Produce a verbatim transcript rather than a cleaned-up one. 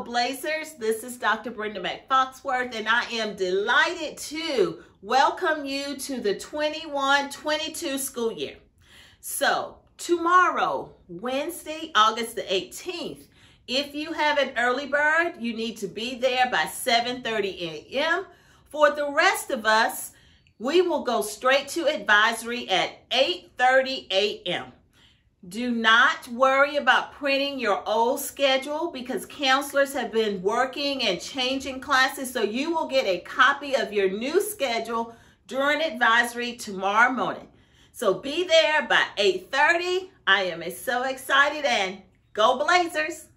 Blazers. This is Doctor Brenda Mack Foxworth, and I am delighted to welcome you to the twenty-one twenty-two school year. So tomorrow, Wednesday, August the eighteenth, if you have an early bird, you need to be there by seven thirty a m For the rest of us, we will go straight to advisory at eight thirty a m Do not worry about printing your old schedule because counselors have been working and changing classes, so you will get a copy of your new schedule during advisory tomorrow morning. So be there by eight thirty. I am so excited, and go Blazers!